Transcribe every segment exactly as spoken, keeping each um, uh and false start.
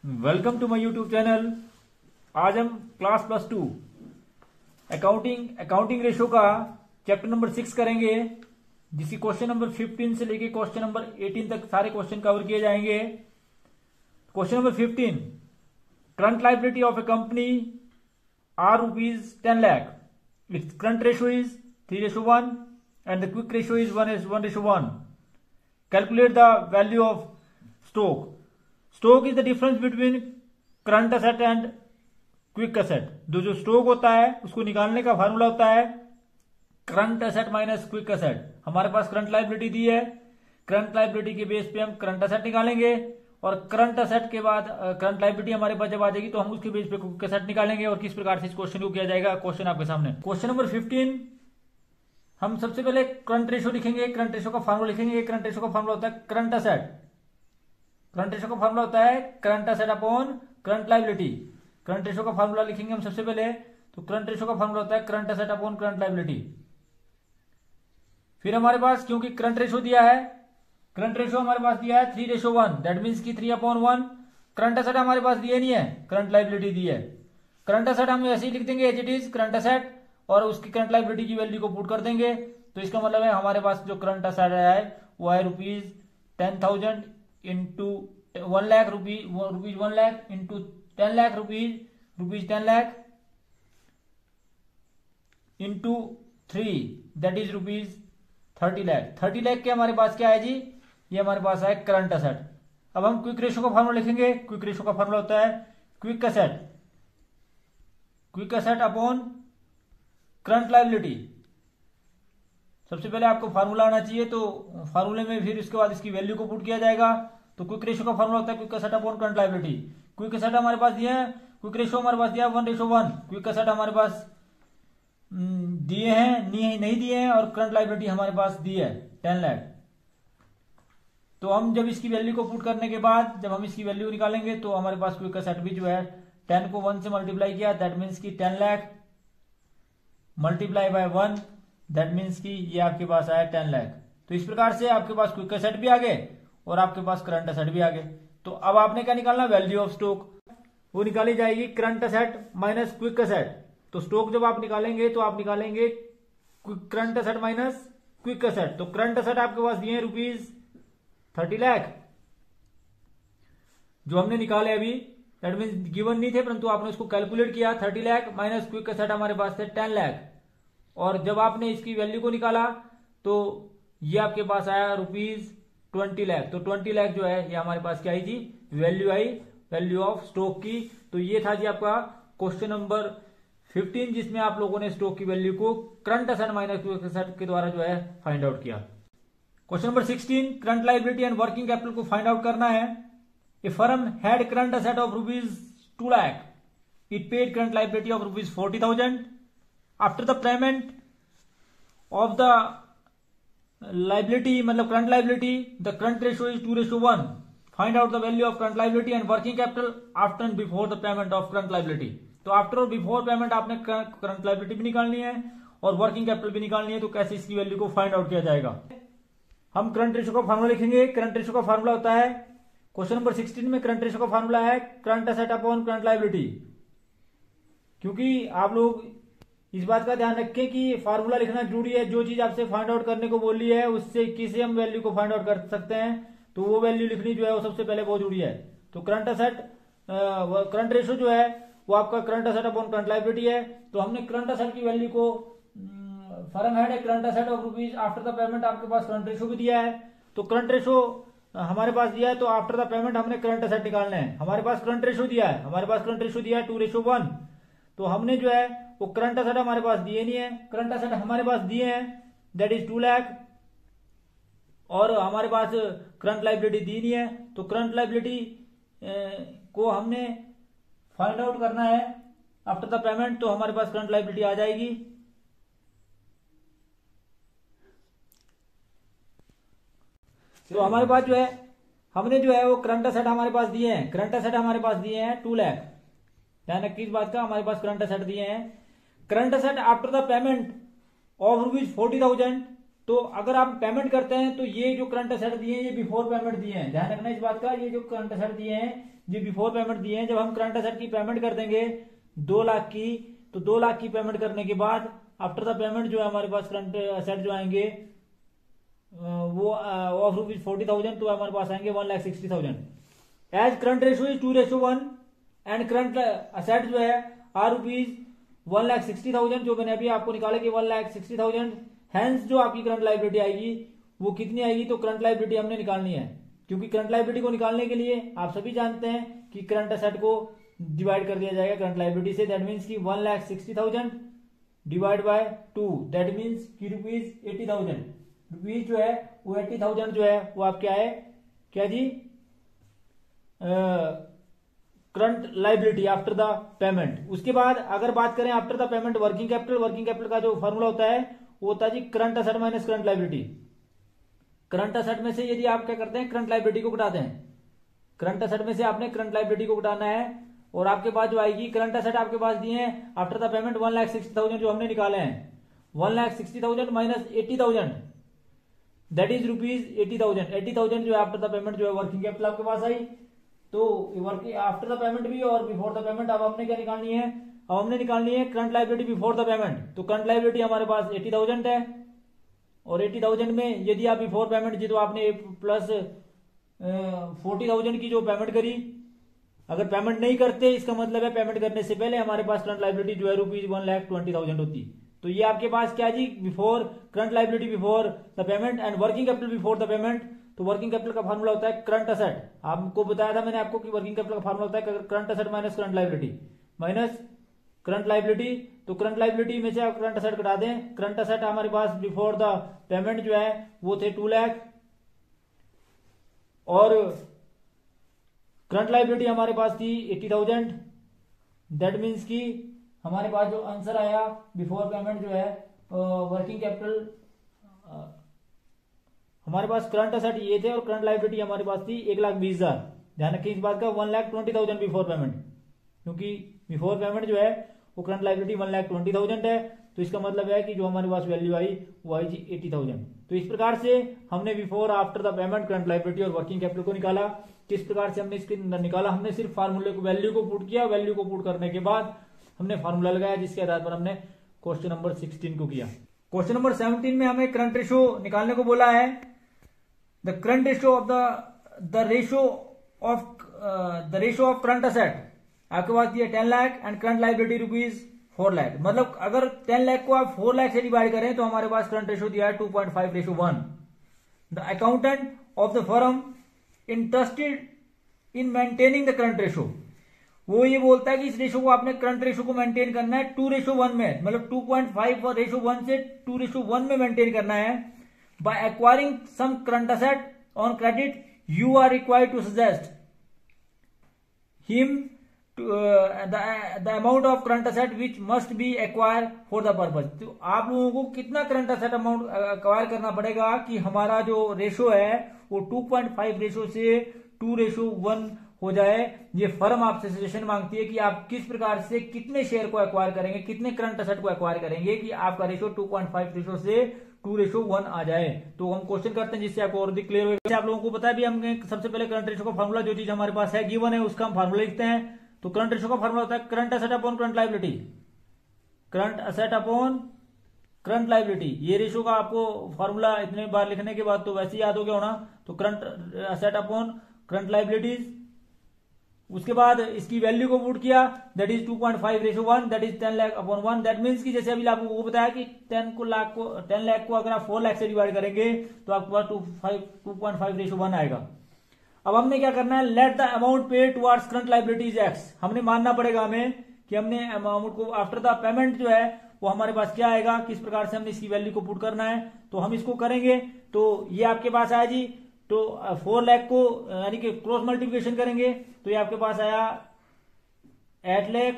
Welcome to my YouTube channel. आज हम class plus two accounting accounting ratio का chapter number six करेंगे, जिसकी क्वेश्चन नंबर फिफ्टीन से लेके क्वेश्चन नंबर एटीन तक सारे क्वेश्चन कवर किए जाएंगे। Question number fifteen, current liability of a company are rupees ten lakh, its current ratio is three ratio one and the quick ratio is one one ratio one. Calculate the value of stock. Stock is the difference between current asset and quick asset. जो जो stock होता है उसको निकालने का formula होता है current asset minus quick asset. हमारे पास करंट लाइबिलिटी दी है, करंट लाइबिलिटी के बेस पे हम करंट असेट निकालेंगे और करंट असेट के बाद करंट लाइबिलिटी हमारे पास जब आ जाएगी तो हम उसके बेस पे क्विक असेट निकालेंगे। और किस प्रकार से इस क्वेश्चन को किया जाएगा, क्वेश्चन आपके सामने। क्वेश्चन नंबर फिफ्टीन, हम सबसे पहले करंट रेशो लिखेंगे। करंट रेशो का फार्मूला लिखेंगे। करंट रेशो का फार्मूला होता है करंट असेट। करंट रेशो का फार्मूला होता है current asset upon current liability. Current ratio का फार्मूला लिखेंगे हम सबसे पहले, तो करंट रेशो का फार्मूला होता है current asset upon current liability. फिर हमारे पास क्योंकि करंट रेशो दिया है, करंट रेशो हमारे पास दिया है three ratio one, that means की three upon one. Current asset हमारे पास दिए नहीं है, करंट लाइबिलिटी दी है। करंट असेट हम ऐसे ही लिख देंगे as it is current asset और उसकी करंट लाइबिलिटी की वैल्यू को पुट कर देंगे। तो इसका मतलब है हमारे पास जो करंट असेट है वो है rupees ten thousand into one lakh rupees rupees one lakh into ten lakh rupees rupees ten lakh into three, that is rupees thirty lakh. Thirty lakh के हमारे पास क्या है जी, ये हमारे पास है करंट असेट। अब हम क्विक रेशो का फार्मूला लिखेंगे। क्विक रेशो का फार्मूला होता है quick asset quick asset upon current liability. सबसे पहले आपको फार्मूला आना चाहिए, तो फार्मूले में फिर इसके बाद इसकी वैल्यू को पुट किया जाएगा। तो क्विक रेशो का फार्मूला होता है quick asset upon current liability. Quick asset हमारे पास दिए हैं, क्विक रेशो हमारे पास दिया है one ratio one. Quick asset हमारे पास दिए हैं नहीं, नहीं दिए हैं, और करंट लाइबिलिटी हमारे पास दी है टेन लाख। तो हम जब इसकी वैल्यू को पुट करने के बाद जब हम इसकी वैल्यू निकालेंगे तो हमारे पास क्विक असेट भी जो है टेन को वन से मल्टीप्लाई किया, दैट मीन्स की ten lakh multiply by one, that means की ये आपके पास आया टेन लाख। तो इस प्रकार से आपके पास क्विक असेट भी आ गए और आपके पास करंट असेट भी आ गए। तो अब आपने क्या निकालना, वैल्यू ऑफ स्टॉक। वो निकाली जाएगी current asset minus quick asset. तो स्टॉक जब आप निकालेंगे तो आप निकालेंगे current asset minus quick asset. तो करंट असेट आपके पास दिए रुपीज थर्टी लाख जो हमने निकाले अभी, दैट मीन गिवन नहीं थे परंतु आपने उसको कैलकुलेट किया। Thirty lakh minus quick asset हमारे पास थे टेन लाख, और जब आपने इसकी वैल्यू को निकाला तो ये आपके पास आया रुपीज ट्वेंटी लाख। तो ट्वेंटी लाख जो है ये हमारे पास क्या आई जी, वैल्यू आई, वैल्यू ऑफ स्टॉक की। तो ये था जी आपका क्वेश्चन नंबर फिफ्टीन, जिसमें आप लोगों ने स्टॉक की वैल्यू को current asset minus quick asset के द्वारा जो है फाइंड आउट किया। Question number sixteen, current liability and working capital को फाइंड आउट करना है। A firm had current asset of rupees two lakh, it paid current liability of rupees forty thousand. After the payment of the liability, मतलब current liability, the current ratio is two ratio one. Find out the value of current liability and working capital after and before the payment of current liability. तो after और before payment आपने current liability भी निकालनी है और working capital भी निकालनी है। तो कैसे इसकी वैल्यू को फाइंड आउट किया जाएगा, हम करंट रेशो का फार्मूला लिखेंगे। करंट रेशो का फार्मूला होता है, क्वेश्चन नंबर सिक्सटीन में करंट रेशो का फार्मूला है current asset upon current liability. क्योंकि आप लोग इस बात का ध्यान रखें कि फार्मूला लिखना जरूरी है। जो चीज आपसे फाइंड आउट करने को बोली है उससे किसी हम वैल्यू को फाइंड आउट कर सकते हैं, तो वो वैल्यू लिखनी जो है वो सबसे पहले बहुत जरूरी है। तो करंट असेट करंट रेशो जो है वो आपका current asset upon current liability है। तो हमने करंट असेट की वैल्यू को, firm had current asset of rupees after the payment, आपके पास करंट रेशो भी दिया है। तो करंट रेशो हमारे पास दिया है, तो आफ्टर द पेमेंट हमने करंट असेट निकालना है। हमारे पास करंट रेशो दिया है, हमारे पास करंट रेशो दिया है टू रेशो वन। तो हमने जो है वो करंट असेट हमारे पास दिए नहीं है, करंट असेट हमारे पास दिए हैं दैट इज टू लाख, और हमारे पास करंट लाइबिलिटी दी नहीं है। तो करंट लाइबिलिटी को हमने फाइंड आउट करना है आफ्टर द पेमेंट। तो हमारे पास करंट लाइबिलिटी आ जाएगी, तो हमारे पास जो है हमने जो है वो करंट असेट हमारे पास दिए हैं, करंट असेट हमारे पास दिए हैं टू लाख। ध्यान रखिए इस बात का, हमारे पास करंट असेट दिए हैं। Current asset after the payment of rupees forty thousand. तो अगर आप पेमेंट करते हैं तो ये जो करंट असेट दिए हैं ये बिफोर पेमेंट दिए हैं। ध्यान रखना इस बात का, ये जो करंट असेट दिए हैं ये बिफोर पेमेंट दिए हैं। जब हम करंट एसेट की पेमेंट कर देंगे दो लाख की, तो दो लाख की पेमेंट करने के बाद आफ्टर द पेमेंट जो है हमारे पास करंट एसेट जो आएंगे वो ऑफ रुपीज फोर्टी थाउजेंड, तो हमारे पास आएंगे one lakh sixty thousand. As current ratio is two ratio one and current asset जो है are rupees one lakh sixty thousand, जो मैंने अभी आपको निकाला कि one lakh sixty thousand. Hence जो आपकी करंट लाइबिलिटी आएगी वो कितनी आएगी, तो करंट लाइबिलिटी हमने निकालनी है, क्योंकि करंट लाइबिलिटी को निकालने के लिए आप सभी जानते हैं कि करंट एसेट को डिवाइड कर दिया जाएगा करंट लाइबिलिटी से। दैट मीन्स की one lakh sixty thousand divide by two, that means की रुपीज एटी थाउजेंड। रुपीज जो है वो एट्टी थाउजेंड जो है वो आप क्या है, क्या जी, current liability after the payment. उसके बाद अगर बात करें after the payment working capital, working capital का जो फॉर्मूला होता है वो होता है जी current asset minus current liability. Current asset में से यदि आप क्या करते हैं, करंट लाइबिलिटी को घटाते हैं, करंट एसेट में से आपने करंट लाइबिलिटी को घटाना है, और आपके पास जो आएगी करंट एसेट आपके पास दिए हैं after the payment one lakh sixty thousand जो हमने निकाले हैं, one lakh sixty thousand minus eighty thousand, that is rupees eighty thousand. Eighty thousand जो है आफ्टर द पेमेंट जो है वर्किंग कैपिटल आपके पास आई। तो वर्किंग आफ्टर द पेमेंट भी और बिफोर द पेमेंट अब हमने क्या निकालनी है, अब हमने निकालनी है current liability before the payment. तो करंट लाइबिलिटी हमारे पास एटी थाउजेंड है, और एटी थाउजेंड में यदि आप बिफोर पेमेंट जी तो आपने प्लस फोर्टी थाउजेंड की जो पेमेंट करी, अगर पेमेंट नहीं करते इसका मतलब है पेमेंट करने से पहले हमारे पास करंट लाइबिलिटी जो है rupees one lakh twenty thousand होती। तो ये आपके पास क्या जी, before current liability before the payment and working capital before the payment. तो वर्किंग कैपिटल का फार्मूला होता है करंट एसेट, आपको बताया था मैंने आपको कि वर्किंग कैपिटल का फार्मूला होता है current asset minus current liability minus current liability. तो करंट लाइबिलिटी में से आप करंट एसेट घटा दें। करंट एसेट हमारे पास बिफोर द पेमेंट जो है वो थे टू लाख, और करंट लाइबिलिटी हमारे पास थी एटी थाउजेंड। दैट मीन्स की हमारे पास जो आंसर आया बिफोर पेमेंट जो है वर्किंग कैपिटल, हमारे पास करंट एसेट ये थे और करंट लाइबिलिटी हमारे पास थी एक लाख बीस हजार। ध्यान रखिए इस बात का, one lakh twenty thousand before payment, क्योंकि बिफोर पेमेंट जो है वो current liability one lakh twenty thousand है। तो इसका मतलब है कि जो हमारे पास वैल्यू आई वो आई जी एटी थाउजेंड। तो इस प्रकार से हमने before after the payment current liability और वर्किंग कैपिटल को निकाला। किस प्रकार से हमने इसके अंदर निकाला, हमने सिर्फ फार्मूले को वैल्यू को पुट किया, वैल्यू को पुट करने के बाद हमने फार्मूला लगाया जिसके आधार पर हमने क्वेश्चन नंबर सिक्सटीन को किया। क्वेश्चन नंबर सेवनटीन में हमें करंट रेशो निकालने को बोला है। The current ratio of the the ratio of the ratio of current asset आपके पास दिया ten lakh and current liability rupees four lakh. मतलब अगर टेन लाख को आप फोर लाख से डिवाइड करें तो हमारे पास करंट रेशो दिया है two point five ratio one. The accountant of the firm interested in maintaining the current ratio, वो ये बोलता है कि इस रेशो को आपने करंट रेशो को मेंटेन करना है टू रेशो वन में, मतलब two point five ratio one से टू रेशो वन में मेंटेन करना है। By acquiring some current asset on credit you are required to suggest him the amount of current asset which must be acquire for the purpose. तो आप लोगों को कितना current asset amount acquire करना पड़ेगा कि हमारा जो रेशो है वो टू पॉइंट फाइव रेशो से टू रेशो वन हो जाए। ये फर्म आपसे सजेशन मांगती है कि आप किस प्रकार से कितने शेयर को एक्वायर करेंगे, कितने करंट एसेट को एक्वायर करेंगे कि आपका ratio two point five ratio से टू रेशो वन आ जाए। तो हम क्वेश्चन करते हैं जिससे आपको और भी क्लियर होगा। आप लोगों को पता है भी हमने सबसे पहले करंट रेशो का फार्मूला जो चीज हमारे पास है गिवन है उसका हम फार्मूला लिखते हैं। तो करंट रेशो का फार्मूला होता है current asset upon current liability, current asset upon current liability. ये रेशो का आपको फार्मूला इतने बार लिखने के बाद तो वैसे ही याद हो गया होना। तो current asset upon current liabilities, उसके बाद इसकी वैल्यू को पुट किया that is two point five ratio one, that is ten lakh upon one. That means कि जैसे अभी आपको बताया कि टेन को लाख को टेन लाख को अगर आप फोर लाख से डिवाइड करेंगे तो आपके पास two five two point five ratio one आएगा। अब हमने क्या करना है, let the amount pay towards current liabilities x. हमने मानना पड़ेगा हमें कि हमने अमाउंट को आफ्टर द पेमेंट जो है वो हमारे पास क्या आएगा, किस प्रकार से हमने इसकी वैल्यू को पुट करना है। तो हम इसको करेंगे तो ये आपके पास आया जी, तो फोर लाख को यानी कि क्रॉस मल्टीप्लिकेशन करेंगे तो ये आपके पास आया eight lakh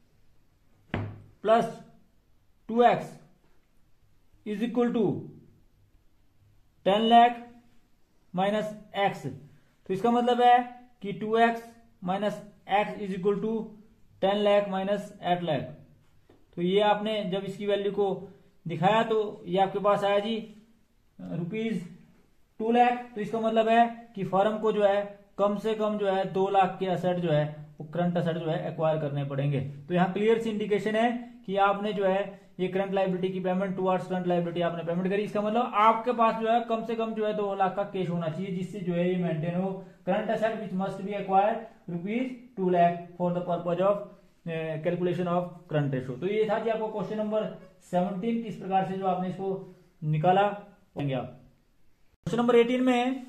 plus two x is equal to ten lakh minus x. तो इसका मतलब है कि two x minus x is equal to ten lakh minus eight lakh. तो ये आपने जब इसकी वैल्यू को दिखाया तो ये आपके पास आया जी रुपीज टू लाख। तो इसका मतलब है कि फर्म को जो है कम से कम जो है दो लाख के असेट जो है वो करंट असेट जो है एक्वायर करने पड़ेंगे। तो यहाँ क्लियर सी इंडिकेशन है कि आपने जो है ये करंट लायबिलिटी की पेमेंट टुवर्ड्स करंट लायबिलिटी आपने पेमेंट करी। इसका मतलब आपके पास जो है कम से कम जो है दो लाख का कैश होना चाहिए, जिससे जो है ये मेंटेन हो। Current asset which must be acquire rupees two lakh for the purpose of calculation of current ratio. तो ये था जी आपको क्वेश्चन नंबर सेवनटीन, किस प्रकार से जो आपने इसको निकाला। क्वेश्चन नंबर एटीन में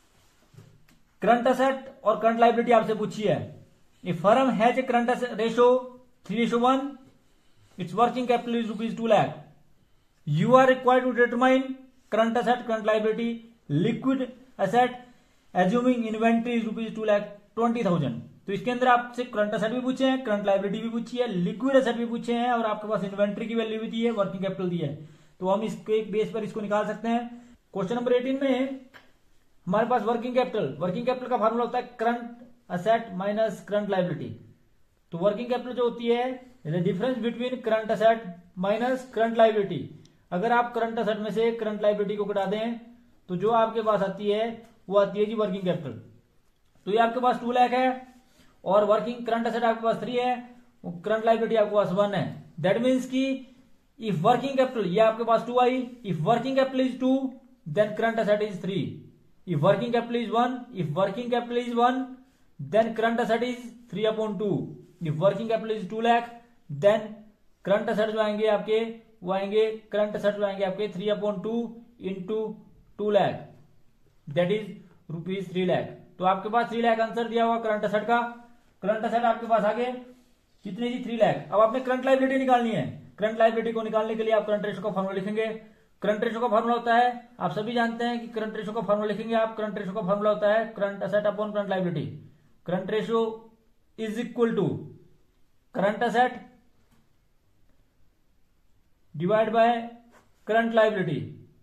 करंट असेट और करंट लायबिलिटी आपसे पूछी है। A firm has a current asset ratio three ratio one, its working capital is rupees two lakh. You are required to determine current asset current liability liquid asset assuming inventory is rupees two lakh twenty thousand. तो इसके अंदर आपसे current asset भी पूछे हैं, current liability भी पूछी है, लिक्विड असेट भी पूछे हैं और आपके पास इन्वेंट्री की वैल्यू भी दी है, वर्किंग कैपिटल दी है। तो हम इसके बेस पर इसको निकाल सकते हैं। क्वेश्चन नंबर एटीन में हमारे पास वर्किंग कैपिटल, वर्किंग कैपिटल का फार्मूला होता है current asset minus current liability. तो वर्किंग कैपिटल जो होती है the difference between current asset minus current liability. अगर आप करंट असेट में से करंट लायबिलिटी को घटा दें तो जो आपके पास आती है वो आती है जी वर्किंग कैपिटल। तो ये आपके पास टू लाख है और वर्किंग करंट असेट आपके पास थ्री है, करंट लायबिलिटी आपके पास वन है। दैट मीन्स की इफ वर्किंग कैपिटल, ये आपके पास टू आई, if working capital is two then current asset is three. If working capital is one, if working capital is one then current asset is three upon two. If working capital is two lakh then current asset जो आएंगे आपके वो आएंगे, current asset जो आएंगे आपके three upon two into two lakh that is rupees three lakh. तो आपके पास थ्री लाख आंसर दिया हुआ करंट असेट का। करंट असेट आपके पास आगे कितने जी थ्री लाख। अब आपने करंट लायबिलिटी निकालनी है। करंट लायबिलिटी को निकालने के लिए आप करंट रेशो का फॉर्मूला लिखेंगे। करंट रेशो का फॉर्मूला होता है, आप सभी जानते हैं कि करंट रेशो का फॉर्मूला लिखेंगे आप। करंट रेशो का फॉर्मूला होता है current asset upon current liability. Current ratio is equal to current asset divide by current liability,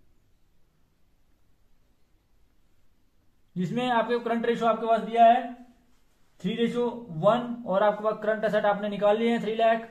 जिसमें आपके करंट रेशो आपके पास दिया है थ्री रेशो वन और आपके पास करंट असेट आपने निकाल लिए हैं थ्री लाख।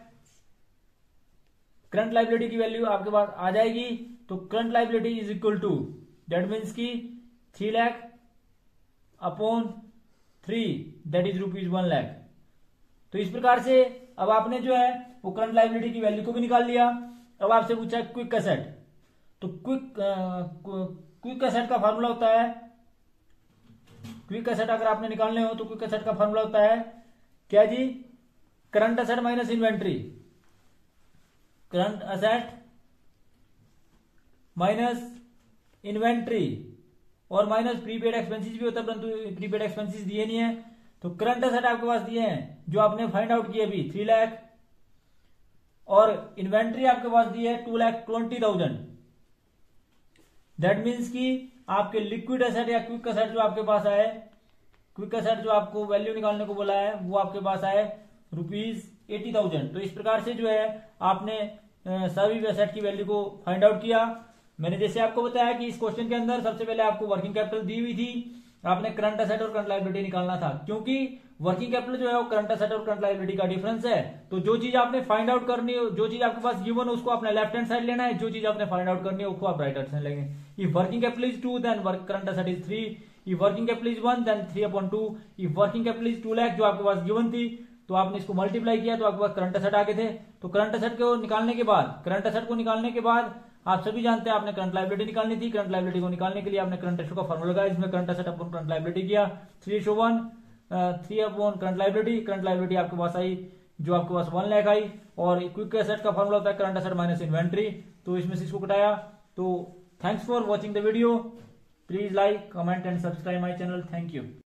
करंट लायबिलिटी की वैल्यू आपके पास आ जाएगी। तो current liability is equal to that means की three lakh upon three that is rupees one lakh. तो इस प्रकार से अब आपने जो है वो करंट लायबिलिटी की वैल्यू को भी निकाल लिया। अब आपसे पूछा है क्विक असेट। तो क्विक क्विक असेट का फॉर्मूला होता है, क्विक असेट अगर आपने निकालने हो तो क्विक असेट का फॉर्मूला होता है क्या जी, current asset minus inventory. Current asset minus inventory और माइनस प्रीपेड एक्सपेंसेस भी होता है, परंतु प्रीपेड एक्सपेंसेस दिए नहीं है। तो करंट असेट आपके पास दिए हैं जो आपने फाइंड आउट किए अभी थ्री लाख और इन्वेंट्री आपके पास दी है two lakh twenty thousand. That means की आपके लिक्विड असेट या क्विक असेट जो आपके पास आए, क्विक असेट जो आपको वैल्यू निकालने को बोला है वो आपके पास आए रुपीज एटी थाउजेंड। तो इस प्रकार से जो है आपने सभी असेट की वैल्यू को फाइंड आउट किया। मैंने जैसे आपको बताया कि इस क्वेश्चन के अंदर सबसे पहले आपको वर्किंग कैपिटल दी हुई थी, आपने करंट असेट और करंट लायबिलिटी निकालना था, क्योंकि वर्किंग कैपिटल जो है वो करंट असेट और करंट लायबिलिटी का डिफरेंस है। तो जो चीज आपने फाइंड आउट करनी हो, जो चीज आपके पास गिवन हो उसको आपने लेफ्ट हैंड साइड लेना है, जो चीज आपने फाइंड आउट करनी है उसको आप राइट हैंड साइड लेंगे। If working capital is two then current asset is three. If working capital is one then three upon two. If working capital is two lakh जो आपके पास गिवन थी तो आपने इसको मल्टीप्लाई किया तो आपके पास करंट असेट आगे थे। तो करंट असेट को निकालने के बाद करंट असेट को निकालने के बाद आप सभी जानते हैं आपने करंट लायबिलिटी निकालनी थी। करंट लायबिलिटी को निकालने के लिए आपने करंट रेशो का फॉर्मूला लगाया, इसमें current asset upon current liability किया three ratio one, three upon current liability. Current liability आपके पास आई जो आपके पास वन लाख आई और क्विक असेट का फॉर्मूला होता है करंट असेट माइनस इन्वेंट्री। तो इसमें से इसको घटाया। तो thanks for watching the video. Please like, comment and subscribe my channel. Thank you.